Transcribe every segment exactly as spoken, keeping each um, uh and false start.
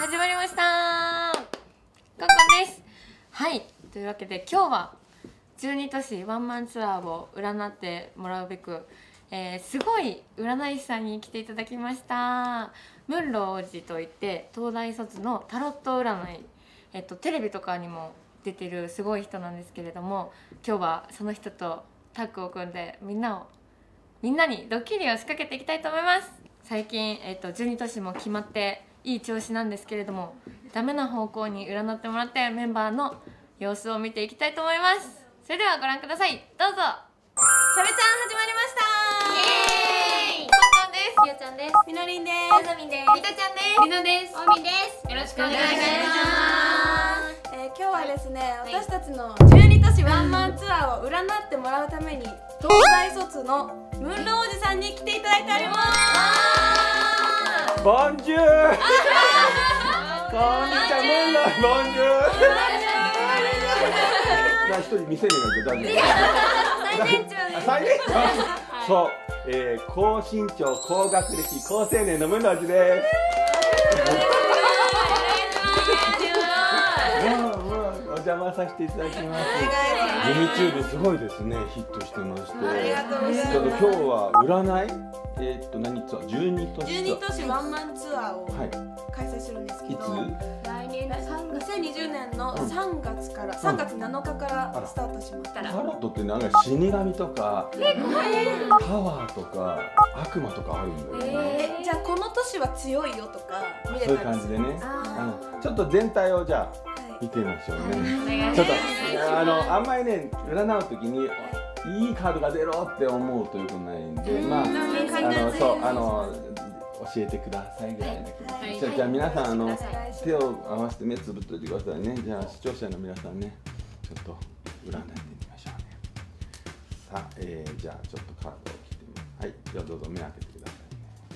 始まりました。コンコンです。はい、というわけで今日はじゅうに都市ワンマンツアーを占ってもらうべく、えー、すごい占い師さんに来ていただきました。ムンロ王子といって東大卒のタロット占い、えっと、テレビとかにも出てるすごい人なんですけれども、今日はその人とタッグを組んでみんなをみんなにドッキリを仕掛けていきたいと思います。最近、えっと、じゅうに都市も決まっていい調子なんですけれども、ダメな方向に占ってもらってメンバーの様子を見ていきたいと思います。それではご覧ください、どうぞ。しゃべちゃん始まりました。イエーイ。コンコンです。ひよちゃんです。みのりんです。あざみんです。みたちゃんです。りなです。おみです。よろしくお願いします。 えー、今日はですね、私たちのじゅうに都市ワンマンツアーを占ってもらうために東大卒のムンロ王子さんに来ていただいております。 ボンジュール。こんにちは、ムンロボンジュール。じゃあ一人未成年がいる。 最年長です。 最年長。そう、えー、高身長、高学歴、高青年のムンロ王子です。お邪魔させていただきます。YouTube すごいですね、ヒットしてまして。 ありがとうございます。 ちょっと今日は占い、えー、っと何ツアー、じゅうに都市。 じゅうに都市ワンマンツアーを開催するんですけど、 はい、 来年にせんにじゅうねんのさんがつから、うん、さんがつなのかからスタートしました。 タロットってなんか死神とかパワーとか悪魔とかあるんだよね。 えー、じゃあこの都市は強いよとか見れたりする。 そういう感じでね。あのちょっと全体をじゃあ見てみましょうね。ちょっとあのあんまりね占うときにいいカードが出ろって思うということないんで、まああのそうあの教えてくださいぐらいな気持ち。じゃあじゃあ皆さんあの手を合わせて目つぶっといてくださいね。じゃあ視聴者の皆さんね、ちょっと占ってみましょうね。さあ、えー、じゃあちょっとカードを切ってみます。はい、じゃあどうぞ目開けてください。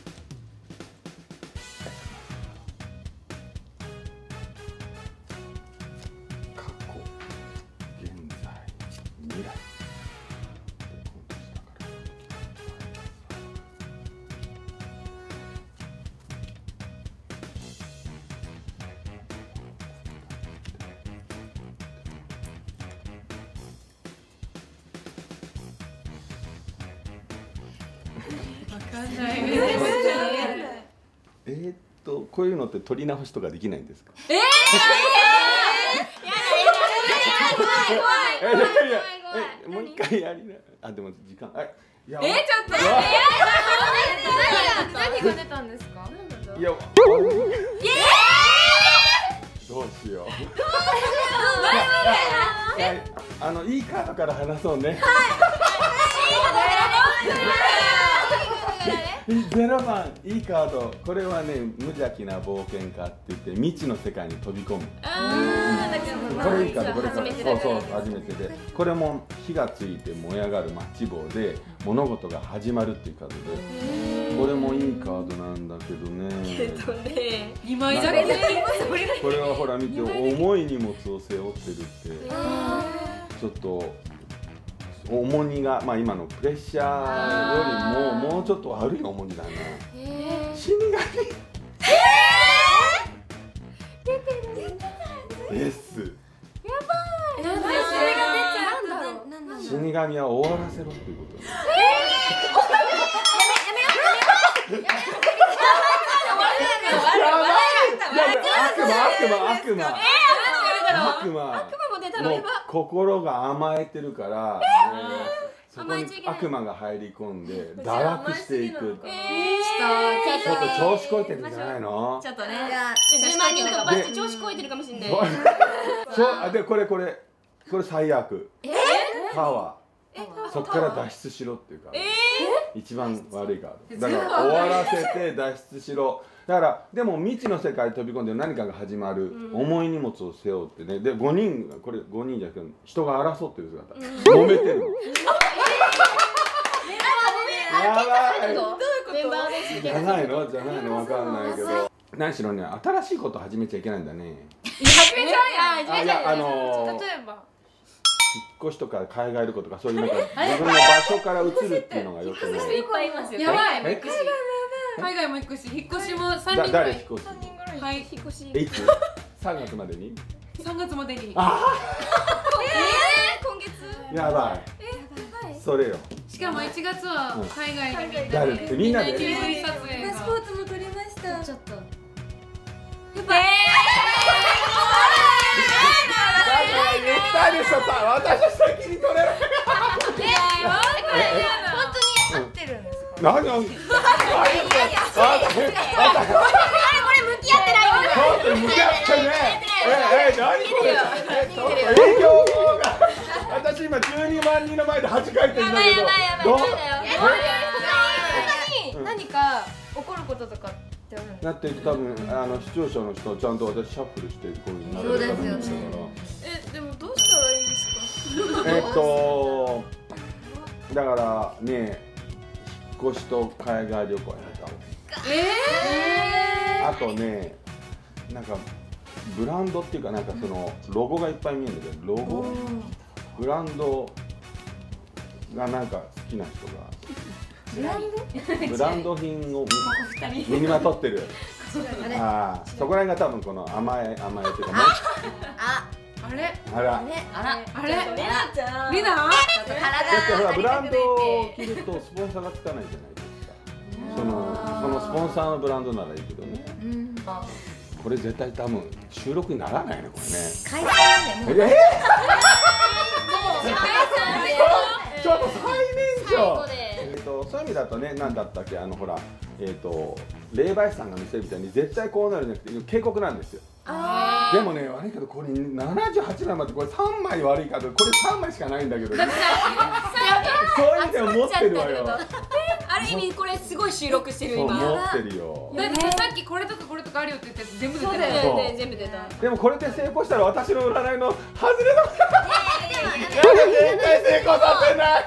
えーっとこういうのって取り直しとかできないんですか？ええー！もう一回やりな。あ、でも時間。あ、いや。えー、ちょっと。 何が出たんですか？ いや。どうしよう。あのいいカードから話そうね。ゼロばんいいカード。これはね、無邪気な冒険家って言って未知の世界に飛び込む。これいいカード。これからそうそう初めてで、これも火がついて燃え上がるマッチ棒で物事が始まるっていうカードで、これもいいカードなんだけどね。 けどね、 にまいだけで。 これはほら見て、重い荷物を背負ってるって、ちょっと。重荷が、まあ今のプレッシャーよりももうちょっと悪い重荷だね。死神。です。やばい。なんでそれが出ちゃうんだろう。死神は終わらせろっていうこと。ええ。やめやめよう。やめよう。悪魔悪魔悪魔。悪魔の心が甘えてるから、そこに悪魔が入り込んで堕落していく。ちょっと調子こいてるんじゃないの？ ちょっとね。 じゅうまんにん突破して調子こいてるかもしれない。 そうでこれこれこれ最悪。パワー。そこから脱出しろっていうか。一番悪いカード。だから終わらせて脱出しろ。だからでも未知の世界に飛び込んで何かが始まる、うん、重い荷物を背負ってね、でごにんがこれごにんじゃなくて人が争ってる姿、うん、揉めてるの。やばい。どういうこと？じゃないのじゃないのわかんないけど、何しろね新しいこと始めちゃいけないんだね。 始めちゃうやん。 あいやあのー、例えば引っ越しとか海外旅行とかそういうなんか自分の場所から移るっていうのがよくない。 いっぱいいますよ。 やばい。海外も行くし、引っ越しもさんにんぐらい。 誰引っ越す？ はい、引っ越し。 いつ？さんがつまでに？ さんがつまでに。 あえー、今月。 あ、やばい。それよ。 しかもいちがつは海外で誰ってみんなで。 撮影が。 パスポートも取りました。 ちょっと。 やっぱ。ええ。言ったでしょ。私先に取れない。 本当に合ってるんですか？ 何を？いやいやいや。あ、これ向き合ってないよ。 ちょっと向き合ってね。ええ、何これ。え、ちょっと営業が。私今じゅうにまんにんの前で恥かいてるんだけど。どう？ 他に何か起こることとかってあるんですか？ だって多分あの視聴者の人ちゃんと私シャッフルしてこういう風になるから。 え、でもどうしたらいいんですか？ えっとだからね、引っ越しと海外旅行やめた。 えあとね、なんかブランドっていうかなんかそのロゴがいっぱい見えるんだけど、ロゴブランドがなんか好きな人がブランド？ ブランド品を身にまとってる。ああ、そこら辺が多分この甘え甘えっていうか。 あ、 あれ？ あら。 あら、 あれ？ リナちゃん。 リナ？ だってほらブランドを着るとスポンサーがつかないじゃないですか。そのそのスポンサーのブランドならいいけどね。これ絶対多分収録にならないねこれね。 解散だね。 え？ちょっと最年長。えっとそういう意味だとね、なんだったっけ、あのほらえっと霊媒師さんが見せるみたいに絶対こうなるんじゃなくて警告なんですよ。でもね、悪いけどこれななじゅうはちまいまでこれさんまい悪いかと、これさんまいしかないんだけどね。そういう意味では持ってるわよ。 ある意味これすごい収録してる今。 持ってるよ。 だってさっきこれとかこれとかあるよって言って全部出てる。 そうだよね、全部出た。 でもこれで成功したら私の占いの外れだ。絶対成功させない。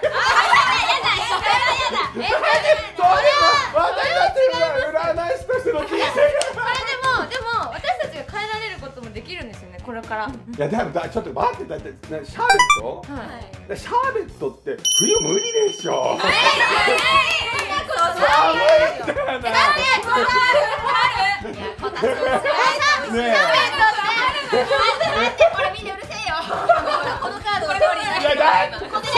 私たちは占い師としての人生が。 これでもでも私たちが変えられることもできるんですよね、これから。 いやでもだちょっと待って、だってシャーベット？ はい。 シャーベットって冬無理でしょ。寒いじゃない。ねえ。 これみんなうるせえよ。このカードを取りに。 いやだ。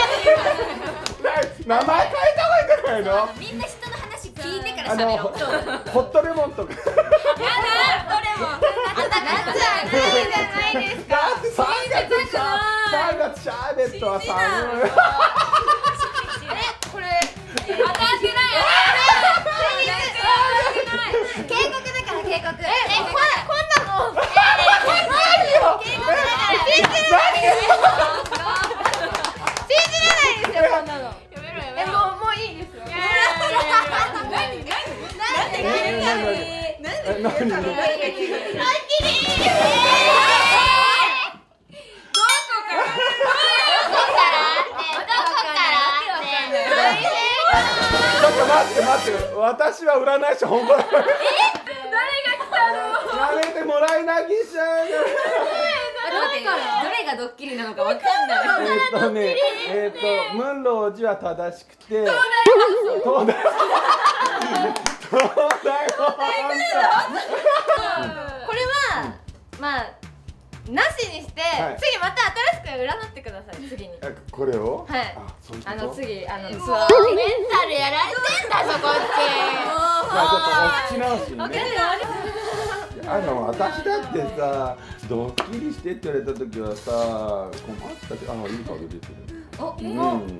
名前変えた方がいいんじゃないの？ みんな人の話聞いてから喋ろう。 ホットレモンとか。 やだ、ホットレモン。あんたなんじゃないですか。 だってさんがつさ、さんがつシャーベットは寒い。 これ当たってない。警告だから警告。え、こんなこんなの。 何よ。 警告だから。信じれないですよ、こんなの。 え、もうもういいですよ。 ちょっと待って待って、私は占い師本当だ。え？誰が来たの？やめてもらい泣きしちゃう。 どれがドッキリなのかわかんない。 えっとね、えっとムンロー寺は正しくて、東大東大これはまあなしにして、 はい、 次また新しく占ってください。次にこれを、 はい、 あ、そういうこと。 あの次あのツアーメンタルやられてんだぞこっち。 じゃあちょっとお口直しにね。あの私だってさ、ドッキリしてって言われた時はさ、困ったけど、あ、いい香り出てる。 お、 うん。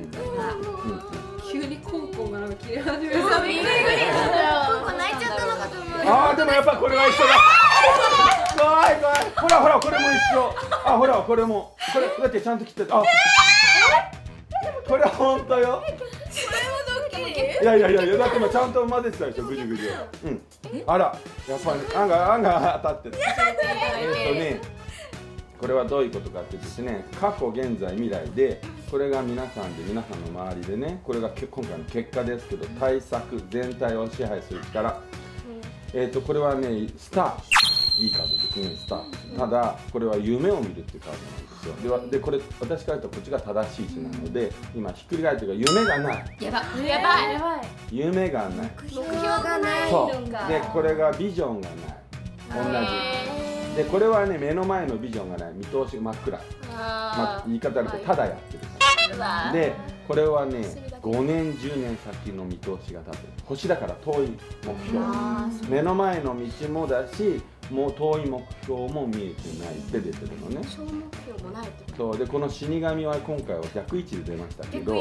急にコンコンがなんか切れ始めた。 びっくりした。コンコン泣いちゃったのかと思う。 ああ、でもやっぱこれは一緒だ。怖い怖い。ほらほら、これも一緒。あ、ほらこれも、これだってちゃんと切ってた。あ、これ本当よ。いやいやいやいや、だって今ちゃんと混ぜてたでしょ、ぐじゅぐじゅ。うん。あら、やっぱり案が案が当たってる。えっとね、これはどういうことかってですね、過去、現在、未来で、これが皆さんで皆さんの周りでね、これが今回の結果ですけど、対策全体を支配する力。えっとこれはね、スター。いいカードですね、スター。ただこれは夢を見るっていうカードなんですよ。で、でこれ私から言うとこっちが正しい字なので、今ひっくり返ってるから夢がない。 やばいやばいやばい。 夢がない。 目標がないそう。 のか。 でこれがビジョンがない。 同じで、これはね目の前のビジョンがない、見通しが真っ暗、まあ、言い方だとただやってるからで、これはねごねんじゅうねん先の見通しが立ってる。星だから遠い目標、目の前の道もだし、もう遠い目標も見えてないって出てるのね。 小目標もないってこと。 そうで、この死神は今回は逆位置で出ましたけど、うん、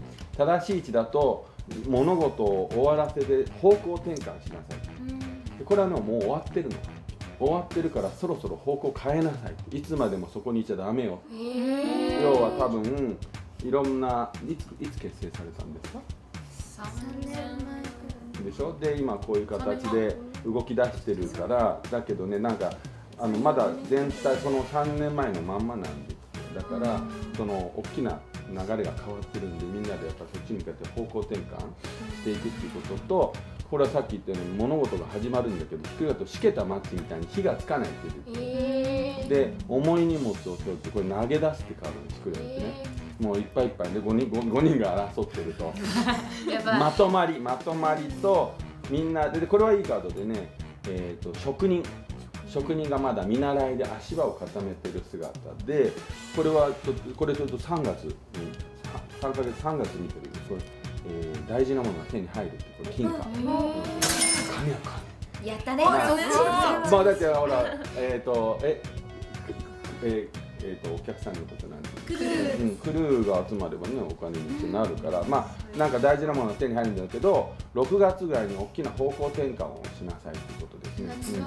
正しい位置だと物事を終わらせて方向転換しなさい。でこれはねもう終わってるの。終わってるからそろそろ方向変えなさい。いつまでもそこにいちゃダメよ。要は多分いろんないついつ結成されたんですか？ さんねんまえでしょ。で今こういう形で動き出してるから、だけどねなんかあのまだ全体そのさんねんまえのまんまなんですよ。だからその大きな流れが変わってるんで、みんなでやっぱそっちに向かって方向転換していくっていうことと、これはさっき言ったように物事が始まるんだけど、ひっくり返るとしけたマッチみたいに火がつかないっていう、で重い荷物を背負ってこれ投げ出すってカードにひっくり返ってね、もういっぱいいっぱいで 5, 人 5, 5人が争ってるとまとまりまとまりとみんなで、これはいいカードでね、えー、と職人職人がまだ見習いで足場を固めてる姿で、これはちょっとこれちょっとさんがつにさんかげつさんがつ見てるこれ、えー、大事なものが手に入るって、これ金貨、うん、金やかやったね。そっち。 まあだってほらえっ、ー、とええーえー、とお客さんのことなんですけど、うん、クルーが集まればねお金になるから、まあなんか大事なものが手に入るんだけど、ろくがつぐらいに大きな方向転換をしなさいということですね。うん、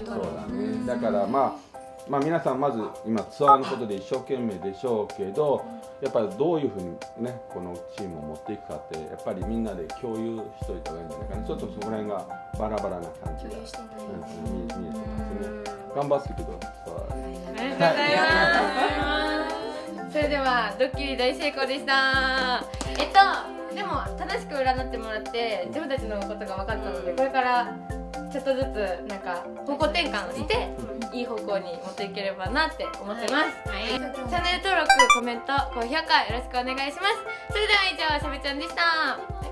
そうだね。だからまあまあ皆さんまず今ツアーのことで一生懸命でしょうけど、やっぱりどういうふうにねこのチームを持っていくかってやっぱりみんなで共有しといた方がいいんじゃないかな。ちょっとそこら辺がバラバラな感じが、うん、見えてますね。頑張ってください。 ありがとうございます。それではドッキリ大成功でした。えっとでも正しく占ってもらって自分たちのことが分かったので、これからちょっとずつなんか方向転換をしていい方向に持っていければなって思ってます。はい、チャンネル登録、コメント、高評価よろしくお願いします。それでは以上、しゃべちゃんでした。